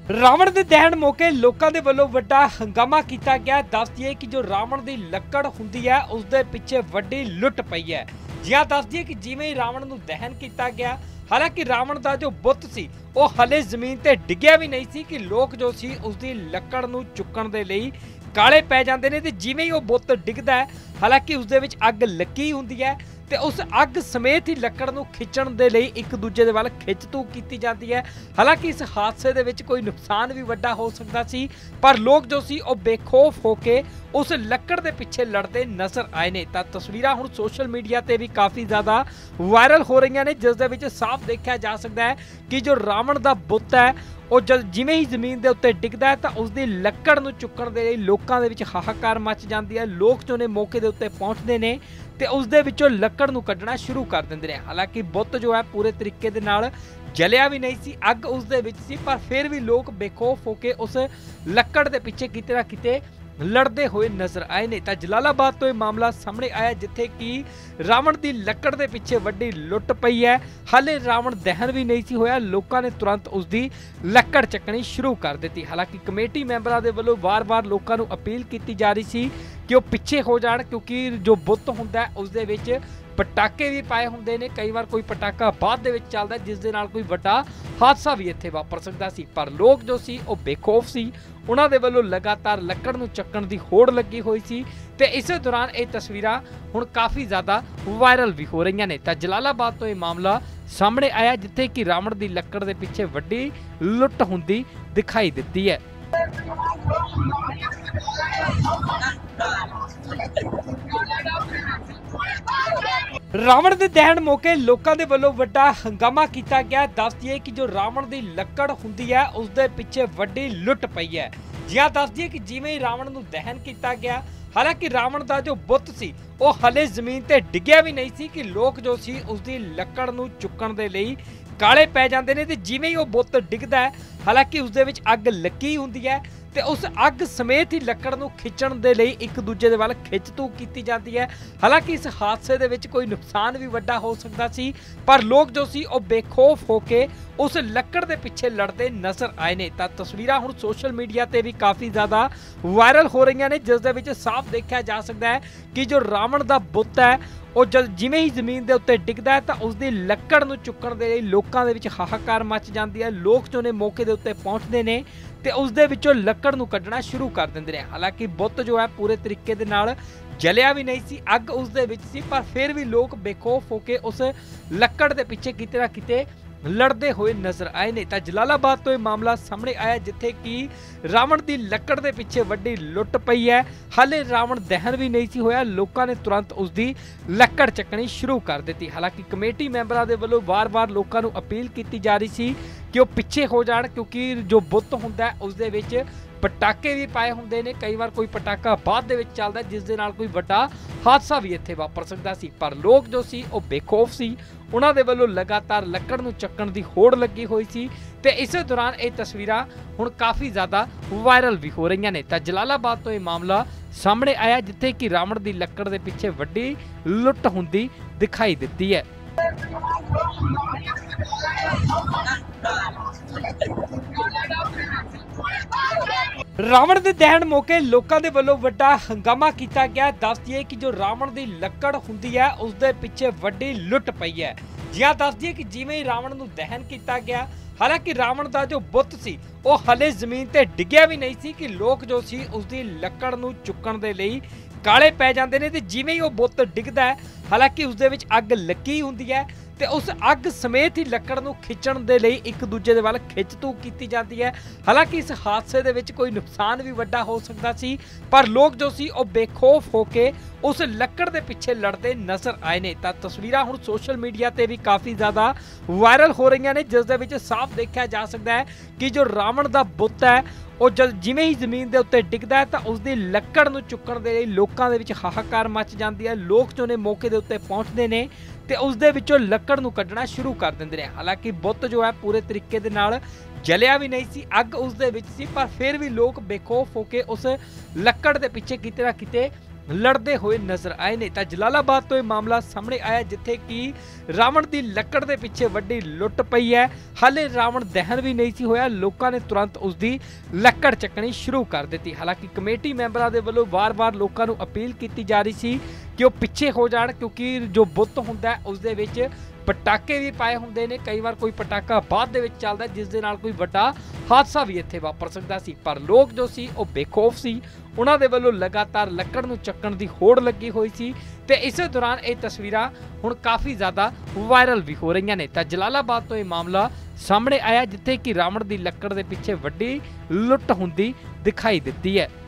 ਰਾਵਣ ਦੇ ਦਹਨ ਮੌਕੇ ਲੋਕਾਂ ਦੇ ਵੱਲੋਂ ਵੱਡਾ ਹੰਗਾਮਾ ਕੀਤਾ ਗਿਆ। ਦੱਸ ਦਈਏ ਕਿ ਜੋ ਰਾਵਣ ਦੀ ਲੱਕੜ ਹੁੰਦੀ ਹੈ ਉਸ ਦੇ ਪਿੱਛੇ ਵੱਡੀ ਲੁੱਟ ਪਈ ਹੈ। ਜਿਵੇਂ ਦੱਸ ਦਈਏ ਕਿ ਜਿਵੇਂ ਹੀ ਰਾਵਣ ਨੂੰ ਦਹਨ ਕੀਤਾ ਗਿਆ, ਹਾਲਾਂਕਿ ਰਾਵਣ ਦਾ ਜੋ ਬੁੱਤ ਸੀ ਉਹ ਹਲੇ ਜ਼ਮੀਨ ਤੇ ਡਿੱਗਿਆ ਵੀ ਨਹੀਂ ਸੀ ਕਿ ਲੋਕ ਜੋ ਸੀ ਉਸ ਦੀ ਲੱਕੜ ਨੂੰ ਚੁੱਕਣ ਦੇ ਲਈ ਕਾਲੇ ਪੈ ਜਾਂਦੇ ਨੇ। ਤੇ ਜਿਵੇਂ ਹੀ ਉਹ ਬੁੱਤ ਡਿੱਗਦਾ ਹੈ, ਹਾਲਾਂਕਿ ਉਸ ਦੇ ਵਿੱਚ ਅੱਗ ਲੱਗੀ ਹੁੰਦੀ ਹੈ ਤੇ ਉਸ ਅੱਗ ਸਮੇਤ ਹੀ ਲੱਕੜ ਨੂੰ ਖਿੱਚਣ ਦੇ ਲਈ ਇੱਕ ਦੂਜੇ ਦੇ ਵੱਲ ਖਿੱਚ-ਤੂ ਕੀਤੀ ਜਾਂਦੀ ਹੈ। ਹਾਲਾਂਕਿ ਇਸ ਹਾਦਸੇ ਦੇ ਵਿੱਚ ਕੋਈ ਨੁਕਸਾਨ ਵੀ ਵੱਡਾ ਹੋ ਸਕਦਾ ਸੀ, ਪਰ ਲੋਕ ਜੋ ਸੀ ਉਹ ਬੇਖੌਫ ਹੋ ਕੇ ਉਸ ਲੱਕੜ ਦੇ ਪਿੱਛੇ ਲੜਦੇ ਨਜ਼ਰ ਆਏ ਨੇ। ਤਾਂ ਤਸਵੀਰਾਂ ਹੁਣ ਸੋਸ਼ਲ ਮੀਡੀਆ ਤੇ ਵੀ ਕਾਫੀ ਜ਼ਿਆਦਾ ਵਾਇਰਲ ਹੋ ਰਹੀਆਂ ਨੇ, ਜਿਸ ਦੇ ਵਿੱਚ ਸਾਫ਼ ਦੇਖਿਆ ਜਾ ਸਕਦਾ ਹੈ ਕਿ ਜੋ ਰਾਵਣ ਦਾ ਬੁੱਤ ਹੈ ਉਹ ਜਿਵੇਂ ਹੀ ਜ਼ਮੀਨ ਦੇ ਉੱਤੇ ਡਿੱਗਦਾ ਹੈ ਤਾਂ ਉਸ ਦੀ ਲੱਕੜ ਨੂੰ ਚੁੱਕਣ ਦੇ ਲਈ ਲੋਕਾਂ ਦੇ ਵਿੱਚ ਹਾਹਾਕਾਰ ਮਚ ਜਾਂਦੀ ਹੈ। ਲੋਕ ਜੋ ਨੇ ਮੌਕੇ ਦੇ ਉੱਤੇ ਪਹੁੰਚਦੇ ਨੇ ਤੇ ਉਸ ਦੇ ਵਿੱਚੋਂ ਲੱਕੜ ਨੂੰ ਕੱਢਣਾ ਸ਼ੁਰੂ ਕਰ ਦਿੰਦੇ ਨੇ। ਹਾਲਾਂਕਿ ਬੁੱਤ ਜੋ ਹੈ ਪੂਰੇ ਤਰੀਕੇ ਦੇ ਨਾਲ ਜਲਿਆ ਵੀ ਨਹੀਂ ਸੀ, ਅੱਗ ਉਸ ਦੇ ਵਿੱਚ ਸੀ, ਪਰ ਫਿਰ ਵੀ ਲੋਕ ਬੇਖੌਫ ਹੋ ਕੇ ਉਸ ਲੱਕੜ ਦੇ ਪਿੱਛੇ ਕਿਤੇ ਨਾ ਕਿਤੇ ਲੜਦੇ ਹੋਏ ਨਜ਼ਰ ਆਏ ਨੇ। ਤਾਂ ਜਲਾਲਾਬਾਦ ਤੋਂ ਇਹ ਮਾਮਲਾ ਸਾਹਮਣੇ ਆਇਆ, ਜਿੱਥੇ ਕਿ ਰਾਵਣ ਦੀ ਲੱਕੜ ਦੇ ਪਿੱਛੇ ਵੱਡੀ ਲੁੱਟ ਪਈ ਹੈ। ਹਾਲੇ ਰਾਵਣ ਦਹਨ ਵੀ ਨਹੀਂ ਸੀ ਹੋਇਆ, ਲੋਕਾਂ ਨੇ ਤੁਰੰਤ ਉਸ ਦੀ ਲੱਕੜ ਚੱਕਣੀ ਸ਼ੁਰੂ ਕਰ ਦਿੱਤੀ। ਹਾਲਾਂਕਿ ਕਮੇਟੀ ਮੈਂਬਰਾਂ ਦੇ ਵੱਲੋਂ ਵਾਰ-ਵਾਰ ਲੋਕਾਂ ਨੂੰ ਅਪੀਲ ਕੀਤੀ ਜਾ ਰਹੀ ਸੀ ਕਿ ਉਹ ਪਿੱਛੇ ਹੋ ਜਾਣ, ਕਿਉਂਕਿ ਜੋ ਬੁੱਤ ਹੁੰਦਾ ਉਸ ਦੇ ਵਿੱਚ ਪਟਾਕੇ ਵੀ ਪਾਏ ਹੁੰਦੇ ਨੇ। ਕਈ ਵਾਰ ਕੋਈ ਪਟਾਕਾ ਬਾਅਦ ਦੇ ਵਿੱਚ ਚੱਲਦਾ, ਜਿਸ ਦੇ ਨਾਲ ਕੋਈ ਵੱਡਾ ਹਾਦਸਾ ਵੀ ਇੱਥੇ ਵਾਪਰ ਸਕਦਾ ਸੀ, ਪਰ ਲੋਕ ਜੋ ਸੀ ਉਹ ਬੇਖੌਫ ਸੀ। ਉਹਨਾਂ ਦੇ ਵੱਲੋਂ ਲਗਾਤਾਰ ਲੱਕੜ ਨੂੰ ਚੱਕਣ ਦੀ ਹੋੜ ਲੱਗੀ ਹੋਈ ਸੀ ਤੇ ਇਸੇ ਦੌਰਾਨ ਇਹ ਤਸਵੀਰਾਂ ਹੁਣ ਕਾਫੀ ਜ਼ਿਆਦਾ ਵਾਇਰਲ ਵੀ ਹੋ ਰਹੀਆਂ ਨੇ। ਤਾਂ ਜਲਾਲਾਬਾਦ ਤੋਂ ਇਹ ਮਾਮਲਾ ਸਾਹਮਣੇ ਆਇਆ, ਜਿੱਥੇ ਕਿ ਰਾਵਣ ਦੀ ਲੱਕੜ ਦੇ ਪਿੱਛੇ ਵੱਡੀ ਲੁੱਟ ਹੁੰਦੀ ਦਿਖਾਈ ਦਿੱਤੀ ਹੈ। ਰਾਵਣ ਦੇ ਦਹਨ ਮੌਕੇ ਲੋਕਾਂ ਦੇ ਵੱਲੋਂ ਵੱਡਾ ਹੰਗਾਮਾ ਕੀਤਾ ਗਿਆ। ਦੱਸ ਦਈਏ ਕਿ ਜੋ ਰਾਵਣ ਦੀ ਲੱਕੜ ਹੁੰਦੀ ਹੈ ਉਸ ਦੇ ਪਿੱਛੇ ਵੱਡੀ ਲੁੱਟ ਪਈ ਹੈ। ਜਿਵੇਂ ਦੱਸ ਦਈਏ ਕਿ ਜਿਵੇਂ ਹੀ ਰਾਵਣ ਨੂੰ ਦਹਨ ਕੀਤਾ ਗਿਆ, ਹਾਲਾਂਕਿ ਰਾਵਣ ਦਾ ਜੋ ਬੁੱਤ ਸੀ ਉਹ ਹਲੇ ਜ਼ਮੀਨ ਤੇ ਡਿੱਗਿਆ ਵੀ ਨਹੀਂ ਸੀ ਕਿ ਲੋਕ ਜੋ ਸੀ ਉਸ ਦੀ ਲੱਕੜ ਨੂੰ ਚੁੱਕਣ ਦੇ ਲਈ ਕਾਲੇ ਪੈ ਜਾਂਦੇ ਨੇ। ਤੇ ਜਿਵੇਂ ਹੀ ਉਹ ਬੁੱਤ ਡਿੱਗਦਾ ਹੈ, ਹਾਲਾਂਕਿ ਉਸ ਦੇ ਵਿੱਚ ਅੱਗ ਲੱਗੀ ਹੁੰਦੀ ਹੈ ਤੇ ਉਸ ਅੱਗ ਸਮੇਤ ਹੀ ਲੱਕੜ ਨੂੰ ਖਿੱਚਣ ਦੇ ਲਈ ਇੱਕ ਦੂਜੇ ਦੇ ਵੱਲ ਖਿੱਚ-ਤੂ ਕੀਤੀ ਜਾਂਦੀ ਹੈ। ਹਾਲਾਂਕਿ ਇਸ ਹਾਦਸੇ ਦੇ ਵਿੱਚ ਕੋਈ ਨੁਕਸਾਨ ਵੀ ਵੱਡਾ ਹੋ ਸਕਦਾ ਸੀ, ਪਰ ਲੋਕ ਜੋ ਸੀ ਉਹ ਬੇਖੌਫ ਹੋ ਕੇ ਉਸ ਲੱਕੜ ਦੇ ਪਿੱਛੇ ਲੜਦੇ ਨਜ਼ਰ ਆਏ ਨੇ। ਤਾਂ ਤਸਵੀਰਾਂ ਹੁਣ ਸੋਸ਼ਲ ਮੀਡੀਆ ਤੇ ਵੀ ਕਾਫੀ ਜ਼ਿਆਦਾ ਵਾਇਰਲ ਹੋ ਰਹੀਆਂ ਨੇ, ਜਿਸ ਦੇ ਵਿੱਚ ਸਾਫ਼ ਦੇਖਿਆ ਜਾ ਸਕਦਾ ਹੈ ਕਿ ਜੋ ਰਾਵਣ ਦਾ ਬੁੱਤ ਹੈ ਉਹ ਜਿਵੇਂ ਹੀ ਜ਼ਮੀਨ ਦੇ ਉੱਤੇ ਡਿੱਗਦਾ ਹੈ ਤਾਂ ਉਸ ਦੀ ਲੱਕੜ ਨੂੰ ਚੁੱਕਣ ਦੇ ਲਈ ਲੋਕਾਂ ਦੇ ਵਿੱਚ ਹਾਹਾਕਾਰ ਮਚ ਜਾਂਦੀ ਹੈ। ਲੋਕ ਜੋ ਨੇ ਮੌਕੇ ਦੇ ਉੱਤੇ ਪਹੁੰਚਦੇ ਨੇ ਤੇ ਉਸ ਦੇ ਵਿੱਚੋਂ ਲੱਕੜ ਨੂੰ ਕੱਢਣਾ ਸ਼ੁਰੂ ਕਰ ਦਿੰਦੇ ਨੇ। ਹਾਲਾਂਕਿ ਬੁੱਤ ਜੋ ਹੈ ਪੂਰੇ ਤਰੀਕੇ ਦੇ ਨਾਲ ਜਲਿਆ ਵੀ ਨਹੀਂ ਸੀ, ਅੱਗ ਉਸ ਦੇ ਵਿੱਚ ਸੀ, ਪਰ ਫਿਰ ਵੀ ਲੋਕ ਬੇਖੌਫ ਹੋ ਕੇ ਉਸ ਲੱਕੜ ਦੇ ਪਿੱਛੇ ਕਿਤੇ ਨਾ ਕਿਤੇ ਲੜਦੇ ਹੋਏ ਨਜ਼ਰ ਆਏ ਨੇ। ਤਾਂ ਜਲਾਲਾਬਾਦ ਤੋਂ ਇਹ ਮਾਮਲਾ ਸਾਹਮਣੇ ਆਇਆ, ਜਿੱਥੇ ਕਿ ਰਾਵਣ ਦੀ ਲੱਕੜ ਦੇ ਪਿੱਛੇ ਵੱਡੀ ਲੁੱਟ ਪਈ ਹੈ। ਹਾਲੇ ਰਾਵਣ ਦਹਨ ਵੀ ਨਹੀਂ ਸੀ ਹੋਇਆ, ਲੋਕਾਂ ਨੇ ਤੁਰੰਤ ਉਸ ਦੀ ਲੱਕੜ ਚੱਕਣੀ ਸ਼ੁਰੂ ਕਰ ਦਿੱਤੀ। ਹਾਲਾਂਕਿ ਕਮੇਟੀ ਮੈਂਬਰਾਂ ਦੇ ਵੱਲੋਂ ਵਾਰ-ਵਾਰ ਲੋਕਾਂ ਨੂੰ ਅਪੀਲ ਕੀਤੀ ਜਾ ਰਹੀ ਸੀ ਕਿ ਉਹ ਪਿੱਛੇ ਹੋ ਜਾਣ, ਕਿਉਂਕਿ ਜੋ ਬੁੱਤ ਹੁੰਦਾ ਉਸ ਦੇ ਵਿੱਚ ਪਟਾਕੇ ਵੀ ਪਾਏ ਹੁੰਦੇ ਨੇ। ਕਈ ਵਾਰ ਕੋਈ ਪਟਾਕਾ ਬਾਅਦ ਦੇ ਵਿੱਚ ਚੱਲਦਾ, ਜਿਸ ਦੇ ਨਾਲ ਕੋਈ ਵੱਡਾ ਹਾਦਸਾ ਵੀ ਇੱਥੇ ਵਾਪਰ ਸਕਦਾ ਸੀ, ਪਰ ਲੋਕ ਜੋ ਸੀ ਉਹ ਬੇਖੌਫ ਸੀ। ਉਹਨਾਂ ਦੇ ਵੱਲੋਂ ਲਗਾਤਾਰ ਲੱਕੜ ਨੂੰ ਚੱਕਣ ਦੀ ਹੋੜ ਲੱਗੀ ਹੋਈ ਸੀ ਤੇ ਇਸੇ ਦੌਰਾਨ ਇਹ ਤਸਵੀਰਾਂ ਹੁਣ ਕਾਫੀ ਜ਼ਿਆਦਾ ਵਾਇਰਲ ਵੀ ਹੋ ਰਹੀਆਂ ਨੇ। ਤਾਂ ਜਲਾਲਾਬਾਦ ਤੋਂ ਇਹ ਮਾਮਲਾ ਸਾਹਮਣੇ ਆਇਆ, ਜਿੱਥੇ ਕਿ ਰਾਵਣ ਦੀ ਲੱਕੜ ਦੇ ਪਿੱਛੇ ਵੱਡੀ ਲੁੱਟ ਹੁੰਦੀ ਦਿਖਾਈ ਦਿੱਤੀ ਹੈ। ਰਾਵਣ ਦੇ ਦਹਨ ਮੌਕੇ ਲੋਕਾਂ ਦੇ ਵੱਲੋਂ ਵੱਡਾ ਹੰਗਾਮਾ ਕੀਤਾ ਗਿਆ। ਦੱਸ ਦਈਏ ਕਿ ਜੋ ਰਾਵਣ ਦੀ ਲੱਕੜ ਹੁੰਦੀ ਹੈ ਉਸ ਦੇ ਪਿੱਛੇ ਵੱਡੀ ਲੁੱਟ ਪਈ ਹੈ। ਜਿਵੇਂ ਦੱਸ ਦਈਏ ਕਿ ਜਿਵੇਂ ਹੀ ਰਾਵਣ ਨੂੰ ਦਹਨ ਕੀਤਾ ਗਿਆ, ਹਾਲਾਂਕਿ ਰਾਵਣ ਦਾ ਜੋ ਬੁੱਤ ਸੀ ਉਹ ਹਲੇ ਜ਼ਮੀਨ ਤੇ ਡਿੱਗਿਆ ਵੀ ਨਹੀਂ ਸੀ ਕਿ ਲੋਕ ਜੋ ਸੀ ਉਸ ਦੀ ਲੱਕੜ ਨੂੰ ਚੁੱਕਣ ਦੇ ਲਈ ਕਾਲੇ ਪੈ ਜਾਂਦੇ ਨੇ। ਤੇ ਜਿਵੇਂ ਹੀ ਉਹ ਬੁੱਤ ਡਿੱਗਦਾ ਹੈ, ਹਾਲਾਂਕਿ ਉਸ ਦੇ ਵਿੱਚ ਅੱਗ ਲੱਗੀ ਹੁੰਦੀ ਹੈ ਤੇ ਉਸ ਅੱਗ ਸਮੇਤ ਹੀ ਲੱਕੜ ਨੂੰ ਖਿੱਚਣ ਦੇ ਲਈ ਇੱਕ ਦੂਜੇ ਦੇ ਵੱਲ ਖਿੱਚ-ਤੂ ਕੀਤੀ ਜਾਂਦੀ ਹੈ। ਹਾਲਾਂਕਿ ਇਸ ਹਾਦਸੇ ਦੇ ਵਿੱਚ ਕੋਈ ਨੁਕਸਾਨ ਵੀ ਵੱਡਾ ਹੋ ਸਕਦਾ ਸੀ, ਪਰ ਲੋਕ ਜੋ ਸੀ ਉਹ ਬੇਖੌਫ ਹੋ ਕੇ ਉਸ ਲੱਕੜ ਦੇ ਪਿੱਛੇ ਲੜਦੇ ਨਜ਼ਰ ਆਏ ਨੇ। ਤਾਂ ਤਸਵੀਰਾਂ ਹੁਣ ਸੋਸ਼ਲ ਮੀਡੀਆ ਤੇ ਵੀ ਕਾਫੀ ਜ਼ਿਆਦਾ ਵਾਇਰਲ ਹੋ ਰਹੀਆਂ ਨੇ, ਜਿਸ ਦੇ ਵਿੱਚ ਸਾਫ਼ ਦੇਖਿਆ ਜਾ ਸਕਦਾ ਹੈ ਕਿ ਜੋ ਰਾਵਣ ਦਾ ਬੁੱਤ ਹੈ ਉਹ ਜਿਵੇਂ ਹੀ ਜ਼ਮੀਨ ਦੇ ਉੱਤੇ ਡਿੱਗਦਾ ਹੈ ਤਾਂ ਉਸ ਦੀ ਲੱਕੜ ਨੂੰ ਚੁੱਕਣ ਦੇ ਲਈ ਲੋਕਾਂ ਦੇ ਵਿੱਚ ਹਾਹਾਕਾਰ ਮਚ ਜਾਂਦੀ ਹੈ। ਲੋਕ ਜੋ ਨੇ ਮੌਕੇ ਦੇ ਉੱਤੇ ਪਹੁੰਚਦੇ ਨੇ ਤੇ ਉਸ ਦੇ ਵਿੱਚੋਂ ਲੱਕੜ ਨੂੰ ਕੱਢਣਾ ਸ਼ੁਰੂ ਕਰ ਦਿੰਦੇ ਨੇ। ਹਾਲਾਂਕਿ ਬੁੱਤ ਜੋ ਹੈ ਪੂਰੇ ਤਰੀਕੇ ਦੇ ਨਾਲ ਜਲਿਆ ਵੀ ਨਹੀਂ ਸੀ, ਅੱਗ ਉਸ ਦੇ ਵਿੱਚ ਸੀ, ਪਰ ਫਿਰ ਵੀ ਲੋਕ ਬੇਖੌਫ ਹੋ ਕੇ ਉਸ ਲੱਕੜ ਦੇ ਪਿੱਛੇ ਕਿਤੇ ਨਾ ਕਿਤੇ ਲੜਦੇ ਹੋਏ ਨਜ਼ਰ ਆਏ ਨੇ। ਤਾਂ ਜਲਾਲਾਬਾਦ ਤੋਂ ਇਹ ਮਾਮਲਾ ਸਾਹਮਣੇ ਆਇਆ ਜਿੱਥੇ ਕਿ ਰਾਵਣ ਦੀ ਲੱਕੜ ਦੇ ਪਿੱਛੇ ਵੱਡੀ ਲੁੱਟ ਪਈ ਹੈ। ਹਾਲੇ ਰਾਵਣ ਦਹਨ ਵੀ ਨਹੀਂ ਸੀ ਹੋਇਆ, ਲੋਕਾਂ ਨੇ ਤੁਰੰਤ ਉਸ ਦੀ ਲੱਕੜ ਚੱਕਣੀ ਸ਼ੁਰੂ ਕਰ ਦਿੱਤੀ। ਹਾਲਾਂਕਿ ਕਮੇਟੀ ਮੈਂਬਰਾਂ ਦੇ ਵੱਲੋਂ ਵਾਰ-ਵਾਰ ਲੋਕਾਂ ਨੂੰ ਅਪੀਲ ਕੀਤੀ ਜਾ ਰਹੀ ਸੀ ਕਿ ਉਹ ਪਿੱਛੇ ਹੋ ਜਾਣ, ਕਿਉਂਕਿ ਜੋ ਬੁੱਤ ਹੁੰਦਾ ਉਸ ਦੇ ਵਿੱਚ ਪਟਾਕੇ ਵੀ ਪਾਏ ਹੁੰਦੇ ਨੇ। ਕਈ ਵਾਰ ਕੋਈ ਪਟਾਕਾ ਬਾਅਦ ਦੇ ਵਿੱਚ ਚੱਲਦਾ ਜਿਸ ਦੇ ਨਾਲ ਕੋਈ ਵੱਡਾ ਹਾਦਸਾ ਵੀ ਇੱਥੇ ਵਾਪਰ ਸਕਦਾ ਸੀ, ਪਰ ਲੋਕ ਜੋ ਸੀ ਉਹ ਬੇਖੌਫ ਸੀ। ਉਹਨਾਂ ਦੇ ਵੱਲੋਂ ਲਗਾਤਾਰ ਲੱਕੜ ਨੂੰ ਚੱਕਣ ਦੀ ਹੋੜ ਲੱਗੀ ਹੋਈ ਸੀ ਤੇ ਇਸੇ ਦੌਰਾਨ ਇਹ ਤਸਵੀਰਾਂ ਹੁਣ ਕਾਫੀ ਜ਼ਿਆਦਾ ਵਾਇਰਲ ਵੀ ਹੋ ਰਹੀਆਂ ਨੇ। ਤਾਂ ਜਲਾਲਾਬਾਦ ਤੋਂ ਇਹ ਮਾਮਲਾ ਸਾਹਮਣੇ ਆਇਆ ਜਿੱਥੇ ਕਿ ਰਾਵਣ ਦੀ ਲੱਕੜ ਦੇ ਪਿੱਛੇ ਵੱਡੀ ਲੁੱਟ ਹੁੰਦੀ ਦਿਖਾਈ ਦਿੱਤੀ ਹੈ।